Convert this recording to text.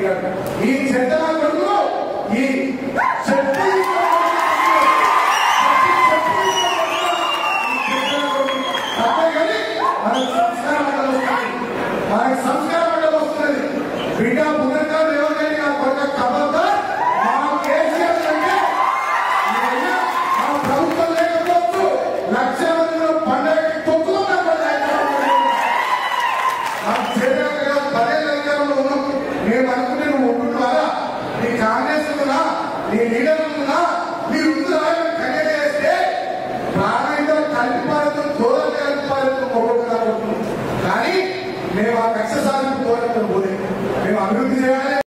ఈ చెడ్డ కొడుకు ఈ మనకి సంస్కారం వస్తున్నది బిడ్డ పునర్కాలు ఎవరికైనా నా కొడుకు కబద్దా మా కేసీఆర్ అంటే మా ప్రభుత్వం లేకపోవచ్చు లక్ష మందిలో పండుగ తొక్కుతున్నారు పదేళ్ళ అధికారంలో ఉన్నాం మేము అనుకుంటే నువ్వు ఉంటున్నారా నీ కాంగ్రెస్ నీ లీడర్